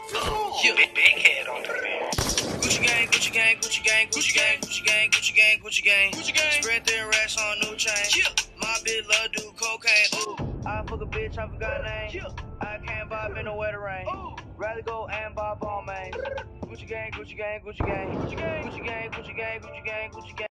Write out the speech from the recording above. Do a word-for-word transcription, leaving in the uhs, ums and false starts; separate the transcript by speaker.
Speaker 1: Yeah, big, big head on the bed. Gucci gang, Gucci gang, Gucci gang, Gucci gang, Gucci gang, Gucci gang, Gucci gang, Gucci gang. Spread their racks on new chain. Yeah. My bitch love do cocaine. Ooh. I fuck a bitch, I forgot name. Yeah. I can't vibe in the wetter rain. Ooh. Rather go and buy ball main. Gucci gang, Gucci gang, Gucci gang, Gucci gang, Gucci gang, Gucci gang, Gucci gang, Gucci gang.